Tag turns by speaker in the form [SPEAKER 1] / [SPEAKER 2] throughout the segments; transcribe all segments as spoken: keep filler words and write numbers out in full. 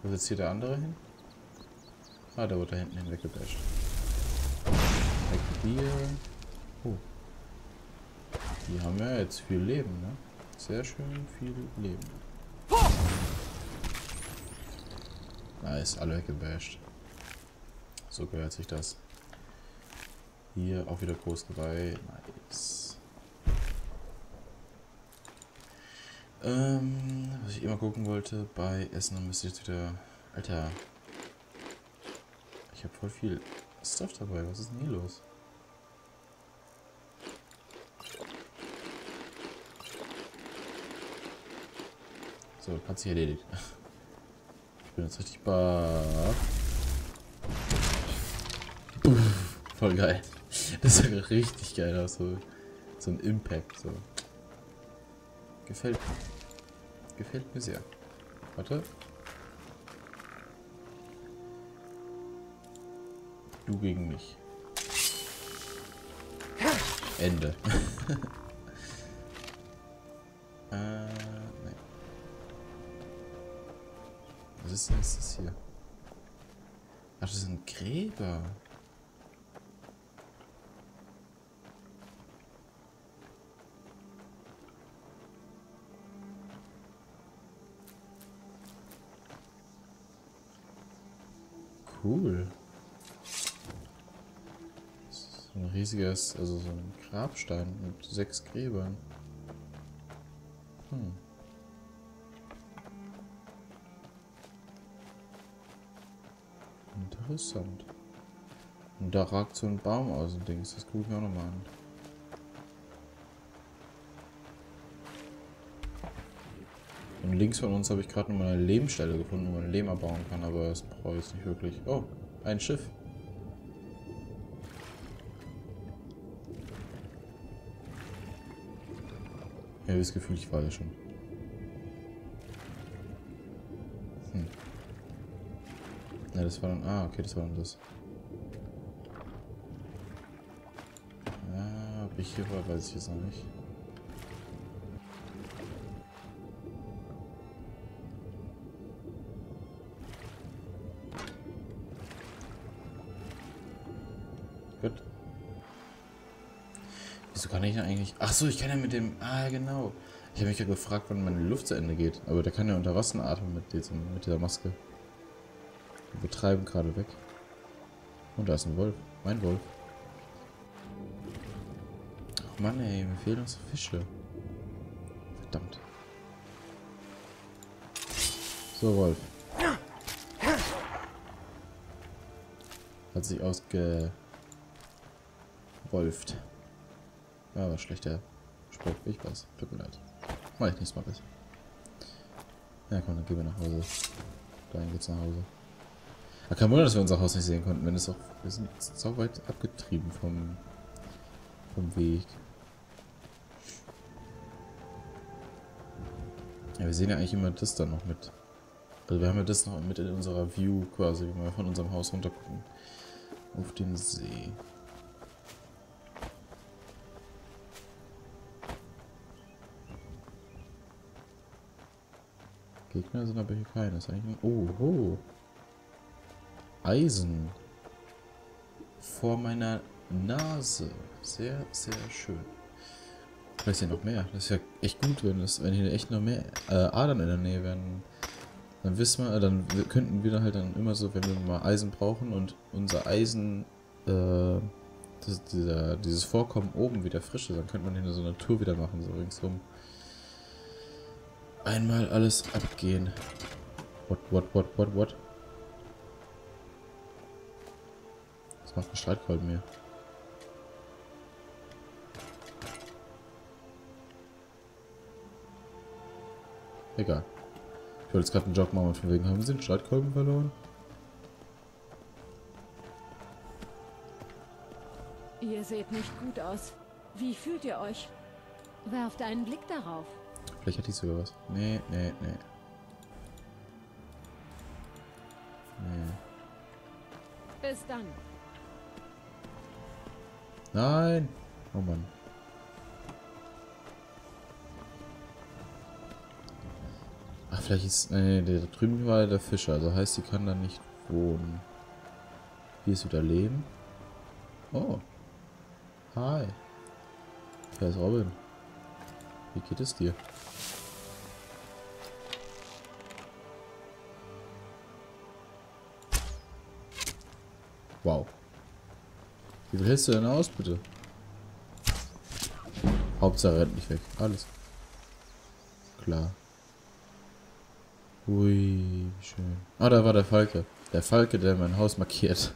[SPEAKER 1] Wo ist jetzt hier der andere hin? Ah, der wurde da hinten hinweg gebasht. Weg mit dir. Oh. Die haben ja jetzt viel Leben, ne? Sehr schön viel Leben. Nice, alle weggebasht. So gehört sich das. Hier auch wieder groß dabei. Nice. Ähm, was ich immer gucken wollte, bei Essen dann müsste ich jetzt wieder... Alter. Ich habe voll viel Stuff dabei. Was ist denn hier los? So, hat sich erledigt. Ich bin jetzt richtig baff. Voll geil. Das sieht richtig geil aus. So, so ein Impact. So. Gefällt mir. Gefällt mir sehr. Warte. Du gegen mich. Ende. äh, nein. Was ist denn jetzt das hier? Ach, das sind Gräber. Cool. So ein riesiges, also so ein Grabstein mit sechs Gräbern. Hm. Interessant. Und da ragt so ein Baum aus dem Ding. Das gucke ich mir auch nochmal an. Und links von uns habe ich gerade nochmal eine Lehmstelle gefunden, wo man Lehm abbauen kann, aber das brauche ich jetzt nicht wirklich. Oh, ein Schiff. Ich habe das Gefühl, ich war ja schon. Hm. Ja, das war dann... Ah, okay, das war dann das. Ja, ob ich hier war, weiß ich jetzt noch nicht. Gut. Wieso kann ich denn eigentlich... Ach so, ich kann ja mit dem... Ah, genau. Ich habe mich ja gefragt, wann meine Luft zu Ende geht. Aber der kann ja unter Wasser atmen mit, diesem, mit dieser Maske. Wir treiben gerade weg. Und da ist ein Wolf. Mein Wolf. Ach Mann, ey. Mir fehlen noch so Fische. Verdammt. So, Wolf. Hat sich ausgewolft. Ja, war schlechter Spruch. Ich weiß. Tut mir leid. Mach ich nichts mal besser. Ja, komm, dann gehen wir nach Hause. Dahin geht's nach Hause. Ja, kein Wunder, dass wir unser Haus nicht sehen konnten, wenn es auch... Wir sind so weit abgetrieben vom... vom Weg. Ja, wir sehen ja eigentlich immer das dann noch mit. Also wir haben ja das noch mit in unserer View quasi, wenn wir von unserem Haus runter gucken. Auf den See. Gegner sind aber hier keine. Das ist eigentlich ein... Oh, oh. Eisen. Vor meiner Nase. Sehr, sehr schön. Vielleicht ist ja noch mehr. Das ist ja echt gut, wenn, das, wenn hier echt noch mehr äh, Adern in der Nähe wären. Dann wissen wir, dann könnten wir dann halt dann immer so, wenn wir mal Eisen brauchen und unser Eisen, äh, das, dieser, dieses Vorkommen oben wieder frisch ist, dann könnte man hier so eine Tour wieder machen, so ringsrum. Einmal alles abgehen. What, what, what, what, what? Was macht ein Streitkolben mir? Egal. Ich wollte jetzt gerade einen Job machen und von wegen, haben Sie den Streitkolben verloren?
[SPEAKER 2] Ihr seht nicht gut aus. Wie fühlt ihr euch? Werft einen Blick darauf.
[SPEAKER 1] Vielleicht hat die sogar was. Nee, nee, nee. Nee.
[SPEAKER 2] Bis dann.
[SPEAKER 1] Nein! Oh Mann. Ach, vielleicht Vielleicht ist... Nee, nee, da drüben war der Fischer. Also heißt, sie kann da nicht wohnen. Hier ist wieder Leben. Oh. Hi. Wer ist Robin? Wie geht es dir? Wow. Wie viel hältst du denn aus, bitte? Hauptsache rennt nicht weg. Alles. Klar. Ui, wie schön. Ah, da war der Falke. Der Falke, der mein Haus markiert.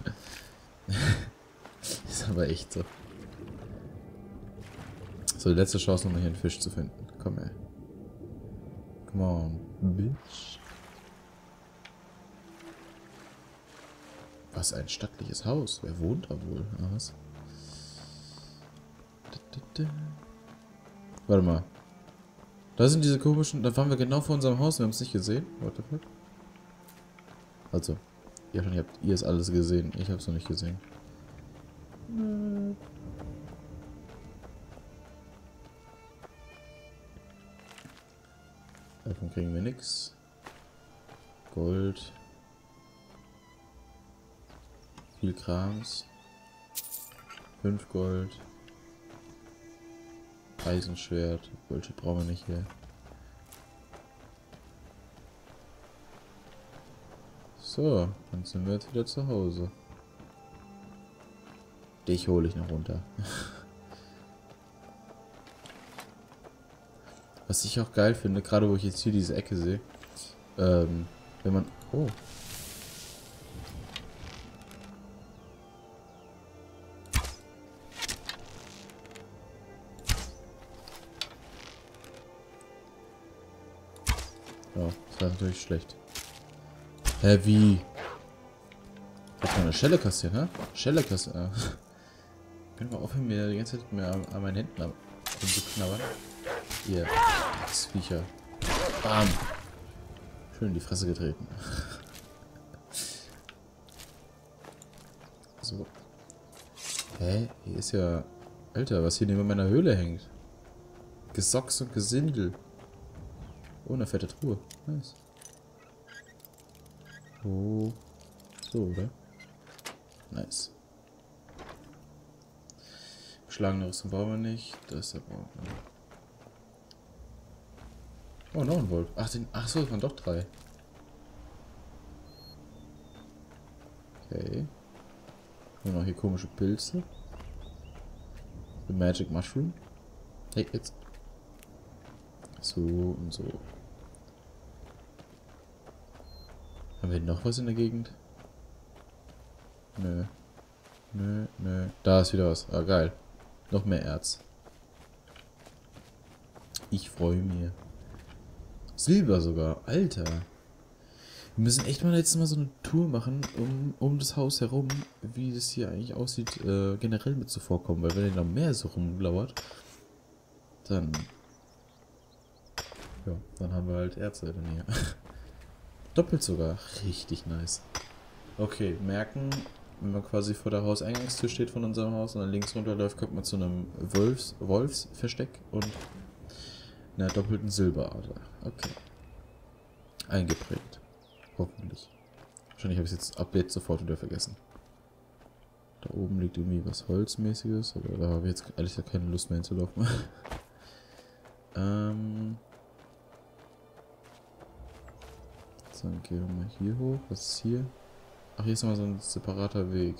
[SPEAKER 1] Ist aber echt so. So, die letzte Chance, um hier einen Fisch zu finden. Komm her. Come on, bitch. Was ein stattliches Haus. Wer wohnt da wohl? Ah, was? Warte mal. Da sind diese komischen... Da waren wir genau vor unserem Haus. Wir haben es nicht gesehen. What the fuck? Also. Ihr habt ihr es alles gesehen. Ich habe es noch nicht gesehen. Davon kriegen wir nichts. Gold. Viel Krams. Fünf Gold. Eisenschwert. Gold brauchen wir nicht hier. So, dann sind wir jetzt wieder zu Hause. Dich hole ich noch runter. Was ich auch geil finde, gerade wo ich jetzt hier diese Ecke sehe, ähm, wenn man... Oh. Ja, das war natürlich schlecht. Hä, wie? Ich kann eine Schelle kassieren, ne? Schelle kassieren. Können wir aufhören, mir die ganze Zeit mehr an, an meinen Händen zu knabbern? Ihr Viecher. Bam! Schön in die Fresse getreten. So. Hä? Hier ist ja... Alter, was hier neben meiner Höhle hängt. Gesocks und Gesindel. Oh, eine fette Truhe. Nice. Oh. So, oder? Nice. Geschlagene Rüstung brauchen wir nicht. Das da brauchen wir. Oh, noch ein Wolf. Ach, den, ach so, es waren doch drei. Okay. Und noch hier komische Pilze. The Magic Mushroom. Hey, jetzt. So und so. Haben wir noch was in der Gegend? Nö. Nö, nö. Da ist wieder was. Ah, geil. Noch mehr Erz. Ich freue mich. Silber sogar. Alter. Wir müssen echt mal letztes Mal so eine Tour machen, um, um das Haus herum, wie das hier eigentlich aussieht, äh, generell mit zuvorkommen. Weil wenn ihr noch mehr so rumlauert, dann... Ja, dann haben wir halt Erze in der Nähe. Doppelt sogar. Richtig nice. Okay, merken, wenn man quasi vor der Hauseingangstür steht von unserem Haus und dann links runterläuft, kommt man zu einem Wolfs, Wolfsversteck und einer doppelten Silberader. Okay. Eingeprägt. Hoffentlich. Wahrscheinlich habe ich es jetzt ab jetzt sofort wieder vergessen. Da oben liegt irgendwie was Holzmäßiges, aber da habe ich jetzt ehrlich gesagt keine Lust mehr hinzulaufen. ähm... So, dann gehen wir mal hier hoch. Was ist hier? Ach, hier ist nochmal so ein separater Weg.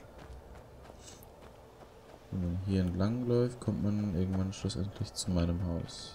[SPEAKER 1] Wenn man hier entlang läuft, kommt man irgendwann schlussendlich zu meinem Haus.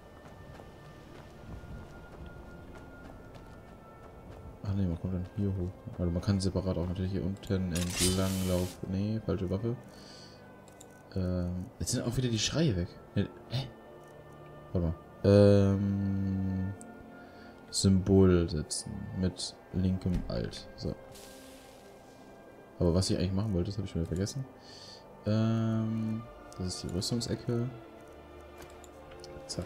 [SPEAKER 1] Ach ne, man kommt dann hier hoch. Also man kann separat auch natürlich hier unten entlang laufen. Nee, falsche Waffe. Ähm, jetzt sind auch wieder die Schreie weg. Nee, hä? Warte mal. Ähm... Symbol setzen mit linkem Alt. So. Aber was ich eigentlich machen wollte, das habe ich schon wieder vergessen. Ähm, das ist die Rüstungsecke. Zack.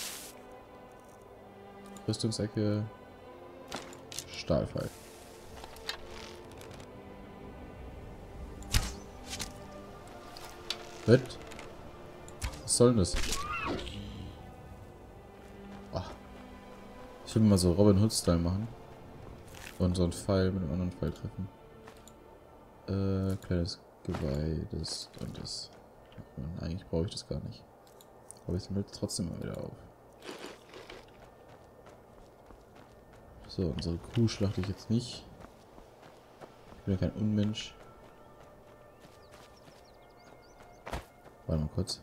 [SPEAKER 1] Rüstungsecke. Stahlpfeil. Was? Was soll denn das? Ich will mal so Robin Hood-Style machen. Und so einen Pfeil mit einem anderen Pfeil treffen. Äh, kleines Geweih, das und das. Und eigentlich brauche ich das gar nicht. Aber ich sammle trotzdem mal wieder auf. So, unsere Kuh schlachte ich jetzt nicht. Ich bin ja kein Unmensch. Warte mal kurz.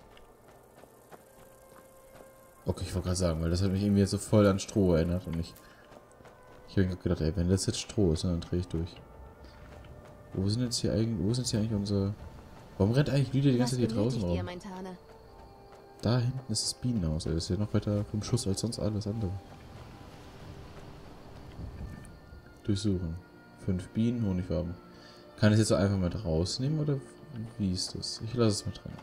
[SPEAKER 1] Okay, ich wollte gerade sagen, weil das hat mich irgendwie jetzt so voll an Stroh erinnert und ich... Ich habe gerade gedacht, ey, wenn das jetzt Stroh ist, dann drehe ich durch. Wo sind jetzt hier eigentlich, wo sind jetzt hier eigentlich unsere... Warum rennt eigentlich Lydia die ganze Zeit hier draußen rum? Da hinten ist das Bienenhaus, ey, das ist ja noch weiter vom Schuss als sonst alles andere. Durchsuchen. Fünf Bienen, Honigwaben. Kann ich es jetzt so einfach mit rausnehmen oder wie ist das? Ich lasse es mal drin.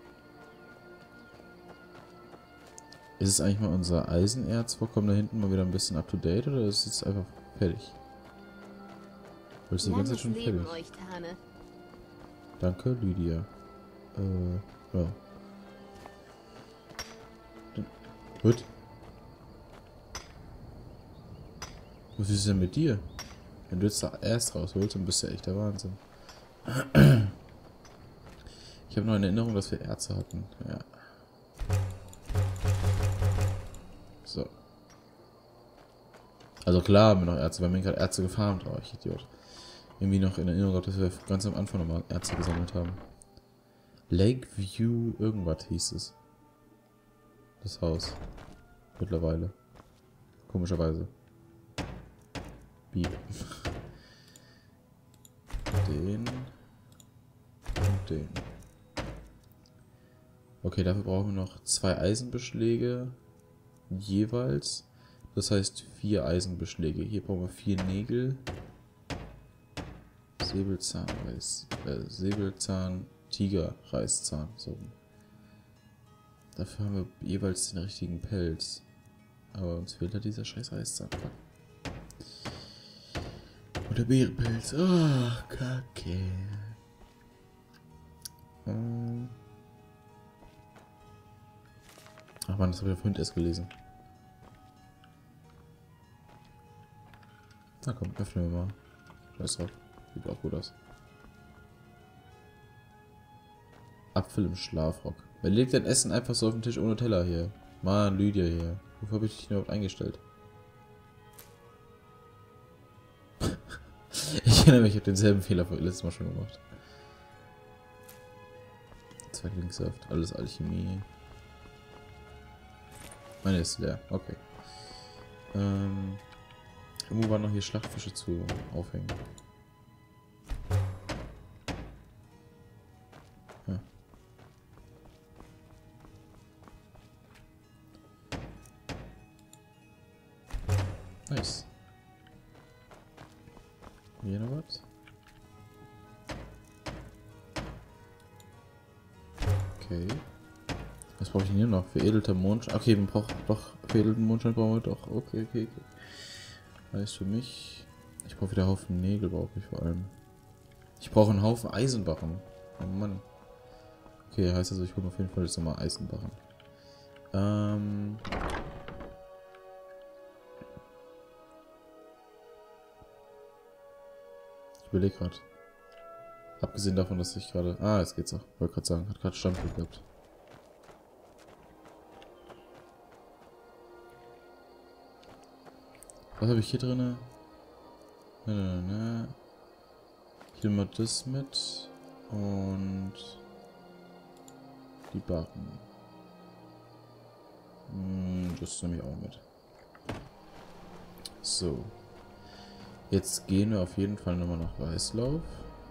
[SPEAKER 1] Ist es eigentlich mal unser Eisenerzvorkommen da hinten mal wieder ein bisschen up to date oder ist es jetzt einfach fertig? Weil es die ganze Zeit schon fertig. Danke, Lydia. Äh, ja. Gut. Was ist denn mit dir? Wenn du jetzt da erst rausholst, dann bist du ja echt der Wahnsinn. Ich habe noch eine Erinnerung, dass wir Erze hatten. Ja. So. Also klar haben wir noch Erze, wir haben gerade Erze gefarmt, oh, ich Idiot. Irgendwie noch in Erinnerung gehabt, dass wir ganz am Anfang nochmal Erze gesammelt haben. Lakeview irgendwas hieß es. Das Haus. Mittlerweile. Komischerweise. Wie? Den. Und den. Okay, dafür brauchen wir noch zwei Eisenbeschläge. Jeweils. Das heißt vier Eisenbeschläge. Hier brauchen wir vier Nägel. Säbelzahn, Reis, äh, Säbelzahn, Tiger, Reißzahn. So. Dafür haben wir jeweils den richtigen Pelz. Aber uns fehlt halt dieser scheiß Reißzahn. Und der Bärenpelz. Oh, Kacke. Hm. Ach man, das habe ich ja vorhin erst gelesen. Na komm, öffnen wir mal. Scheiß drauf. Sieht auch gut aus. Apfel im Schlafrock. Wer legt dein Essen einfach so auf den Tisch ohne Teller hier? Mann, Lydia hier. Wofür habe ich dich überhaupt eingestellt? Ich erinnere mich, ich habe denselben Fehler von letztes Mal schon gemacht. Zwei Linksaft, alles Alchemie. Meine ist leer, okay. Ähm, irgendwo waren noch hier Schlachtfische zu aufhängen. Ja. Nice. Hier noch was? Okay. Was brauche ich denn hier noch? Veredelter Mondschein. Okay, man braucht doch veredelten Mondschein brauchen wir doch. Okay, okay, okay. Heißt für mich. Ich brauche wieder einen Haufen Nägel, brauche ich vor allem. Ich brauche einen Haufen Eisenbarren. Oh Mann. Okay, heißt also, ich hole auf jeden Fall jetzt nochmal Eisenbarren. Ähm. Ich überlege gerade. Abgesehen davon, dass ich gerade... Ah, jetzt geht's auch. Wollte gerade sagen, hat gerade Standbild gehabt. Was habe ich hier drin? Na, na, na. Ich nehme mal das mit. Und... die Barren. Hm, das nehme ich auch mit. So. Jetzt gehen wir auf jeden Fall nochmal nach Weißlauf.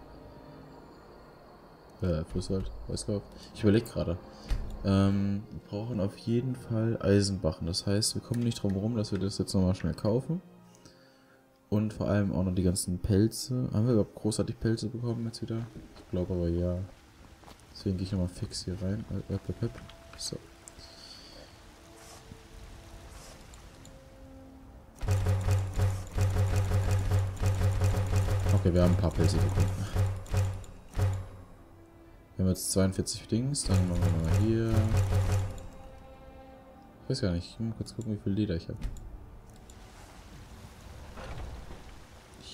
[SPEAKER 1] Äh, Flusswald, Weißlauf. Ich überlege gerade. Ähm, wir brauchen auf jeden Fall Eisenbarren. Das heißt, wir kommen nicht drum herum, dass wir das jetzt nochmal schnell kaufen. Und vor allem auch noch die ganzen Pelze. Haben wir überhaupt großartig Pelze bekommen jetzt wieder? Ich glaube aber ja. Deswegen gehe ich nochmal fix hier rein. Äh, äh, äh, äh. So. Okay, wir haben ein paar Pelze bekommen. Wir haben jetzt zweiundvierzig Dings, dann machen wir mal hier. Ich weiß gar nicht, ich muss mal kurz gucken, wie viel Leder ich habe.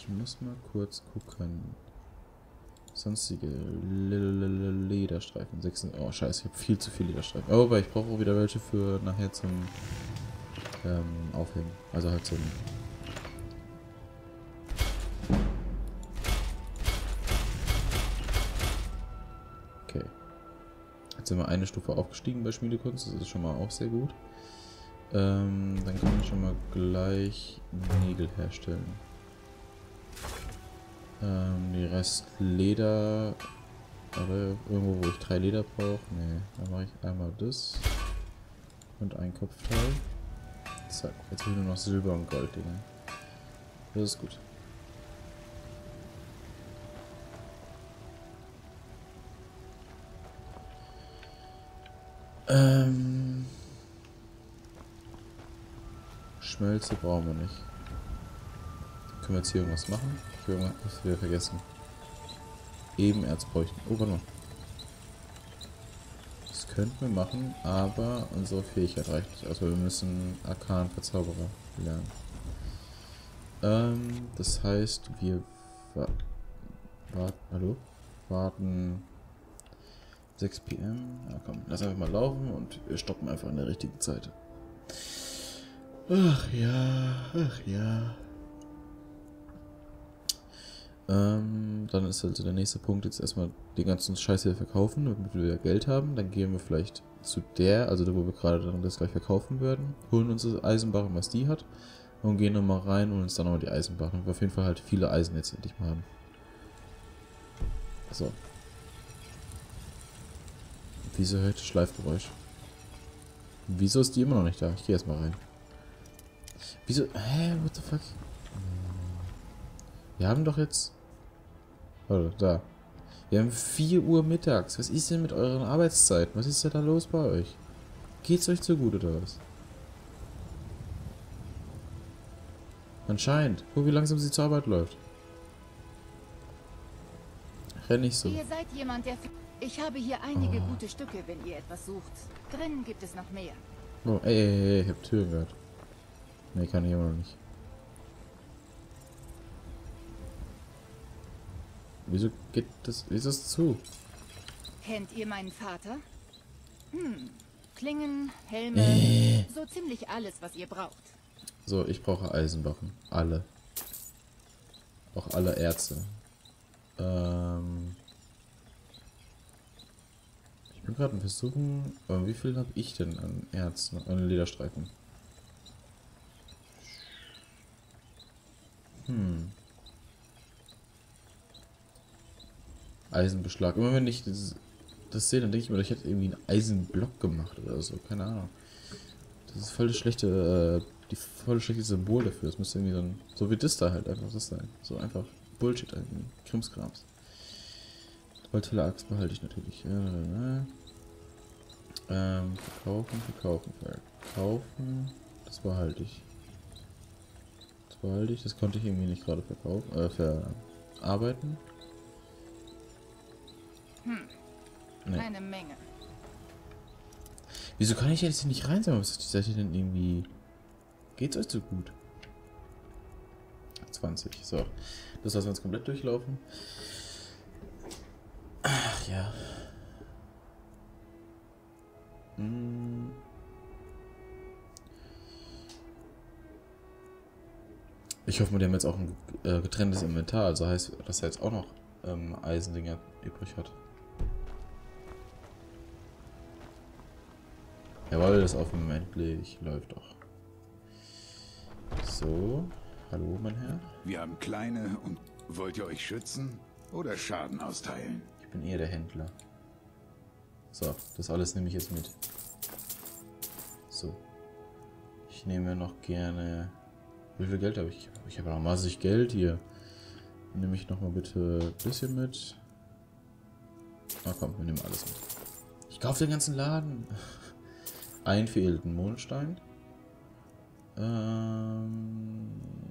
[SPEAKER 1] Ich muss mal kurz gucken. Sonstige Lederstreifen. sechs, oh scheiße, ich habe viel zu viele Lederstreifen. Oh, aber ich brauche auch wieder welche für nachher zum ähm, Aufhängen. Also halt zum... Okay. Jetzt sind wir eine Stufe aufgestiegen bei Schmiedekunst. Das ist schon mal auch sehr gut. Ähm, dann kann ich schon mal gleich Nägel herstellen. Ähm, die Rest Leder... Aber irgendwo, wo ich drei Leder brauche. Nee, dann mache ich einmal das. Und ein Kopfteil. Zack, jetzt will ich nur noch Silber und Gold, Digga. Das ist gut. Ähm... Schmelze brauchen wir nicht. Können wir jetzt hier irgendwas machen? Ich will irgendwas wieder vergessen. Ebenerz bräuchten. Oh, warte mal. Das könnten wir machen, aber unsere Fähigkeit reicht nicht. Also wir müssen Arkan Verzauberer lernen. Ähm, das heißt, wir wa warten. Hallo? Warten sechs P M. Ja, komm, lass einfach mal laufen und wir stoppen einfach in der richtigen Zeit. Ach ja, ach ja. Ähm, dann ist also der nächste Punkt jetzt erstmal den ganzen Scheiß hier verkaufen, damit wir wieder Geld haben. Dann gehen wir vielleicht zu der, also da wo wir gerade dann das gleich verkaufen werden, holen uns das Eisenbarren, was die hat, und gehen nochmal rein und uns dann nochmal die Eisenbarren. Und wir auf jeden Fall halt viele Eisen jetzt endlich mal haben. So. Wieso hört das Schleifgeräusch? Wieso ist die immer noch nicht da? Ich gehe erstmal rein. Wieso? Hä? What the fuck? Wir haben doch jetzt... Oh, da. Wir haben vier Uhr mittags. Was ist denn mit euren Arbeitszeiten? Was ist denn da los bei euch? Geht's euch zu gut oder was? Anscheinend. Guck, wie langsam sie zur Arbeit läuft. Renn nicht so.
[SPEAKER 3] Ihr seid jemand, der... Ich habe hier einige
[SPEAKER 1] Oh.
[SPEAKER 3] gute Stücke, wenn ihr etwas sucht. Drinnen gibt es noch mehr.
[SPEAKER 1] Oh, ey, ey, ey, ich hab Türen gehört. Ne, kann ich immer noch nicht. Wieso geht das... Wieso ist es zu?
[SPEAKER 3] Kennt ihr meinen Vater? Hm. Klingen, Helme,
[SPEAKER 1] Äh.
[SPEAKER 3] so ziemlich alles, was ihr braucht.
[SPEAKER 1] So, ich brauche Eisenbarren. Alle. Auch alle Ärzte. Ähm... Ich bin gerade am Versuchen... Aber wie viel habe ich denn an Erzen? An Lederstreifen? Hm... Eisenbeschlag. Immer wenn ich das, das sehe, dann denke ich mir, ich hätte irgendwie einen Eisenblock gemacht oder so. Keine Ahnung. Das ist voll das schlechte, äh, die voll schlechte Symbol dafür. Das müsste irgendwie so ein, so wie das da halt einfach das sein. So einfach Bullshit irgendwie. Krimskrams. Holzfäller Axt behalte ich natürlich. Ja, ähm, verkaufen, verkaufen, verkaufen. Das behalte ich. Das behalte ich. Das konnte ich irgendwie nicht gerade verkaufen, äh, verarbeiten.
[SPEAKER 3] Hm.
[SPEAKER 1] Nee.
[SPEAKER 3] Eine Menge.
[SPEAKER 1] Wieso kann ich jetzt hier nicht reinsammeln? Was ist die Seite denn irgendwie... Geht's euch so gut? zwanzig, so. Das lassen wir uns komplett durchlaufen. Ach ja. Hm. Ich hoffe, wir haben jetzt auch ein äh, getrenntes Inventar. Also heißt, dass er jetzt auch noch ähm, Eisendinger übrig hat. Jawohl, das auf dem Moment endlich läuft doch. So, hallo mein Herr.
[SPEAKER 4] Wir haben kleine und wollt ihr euch schützen oder Schaden austeilen?
[SPEAKER 1] Ich bin eher der Händler. So, das alles nehme ich jetzt mit. So. Ich nehme noch gerne... Wie viel Geld habe ich? Ich habe noch massig Geld hier. Nehme ich noch mal bitte ein bisschen mit. Na komm, wir nehmen alles mit. Ich kaufe den ganzen Laden. Einen fehlenden Mondstein. Ähm.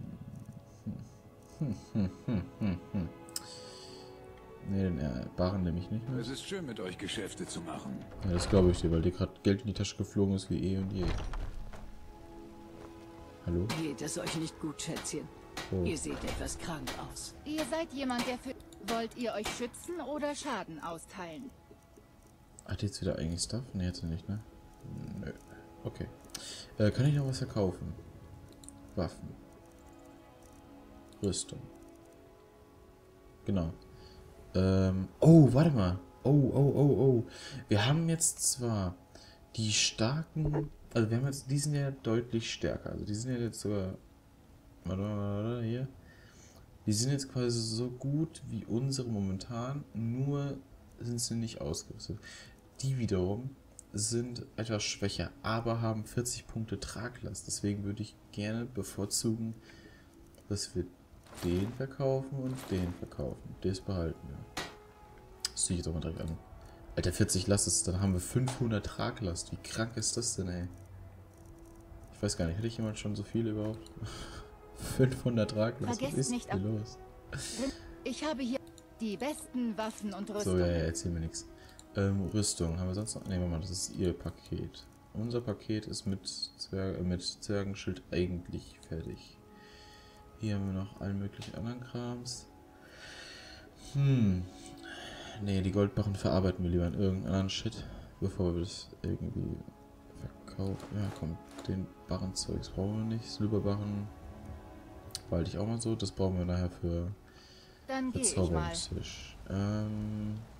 [SPEAKER 1] Hm, hm, hm, hm, hm. Ne, den äh, Barren nehme ich nicht mehr.
[SPEAKER 4] Es ist schön, mit euch Geschäfte zu machen.
[SPEAKER 1] Ja, das glaube ich dir, weil dir gerade Geld in die Tasche geflogen ist wie eh und je. Hallo?
[SPEAKER 5] Geht es euch nicht gut, Schätzchen?
[SPEAKER 1] Oh.
[SPEAKER 5] Ihr seht etwas krank aus.
[SPEAKER 3] Ihr seid jemand, der für... Wollt ihr euch schützen oder Schaden austeilen?
[SPEAKER 1] Hat die jetzt wieder eigentlich Stuff? Ne, jetzt nicht, ne? Nö. Okay. Äh, kann ich noch was verkaufen? Waffen. Rüstung. Genau. Ähm, oh, warte mal. Oh, oh, oh, oh. Wir haben jetzt zwar die starken... Also wir haben jetzt... Die sind ja deutlich stärker. Also die sind ja jetzt sogar... Warte mal, warte, hier. Die sind jetzt quasi so gut wie unsere momentan, nur sind sie nicht ausgerüstet. Die wiederum sind etwas schwächer, aber haben vierzig Punkte Traglast. Deswegen würde ich gerne bevorzugen, dass wir den verkaufen und den verkaufen. Das behalten wir. Das ziehe ich doch mal direkt an. Alter, vierzig Last ist, dann haben wir fünfhundert Traglast. Wie krank ist das denn, ey? Ich weiß gar nicht, hätte ich jemand schon so viel überhaupt? fünfhundert Traglast, was ist
[SPEAKER 3] nicht
[SPEAKER 1] hier los?
[SPEAKER 3] Ich habe hier die besten Waffen und Rüstung.
[SPEAKER 1] So, ja, ja, erzähl mir nichts. Ähm, Rüstung, haben wir sonst noch? Ne, warte mal, das ist ihr Paket. Unser Paket ist mit, Zwerg, äh, mit Zwergenschild eigentlich fertig. Hier haben wir noch allen möglichen anderen Krams. Hm. Ne, die Goldbarren verarbeiten wir lieber in irgendeinen anderen Shit, bevor wir das irgendwie verkaufen. Ja, komm, den Barrenzeugs brauchen wir nicht. Silberbarren behalte ich auch mal so. Das brauchen wir nachher für
[SPEAKER 3] Dann gehe ich mal.
[SPEAKER 1] Verzauberungstisch. Ähm...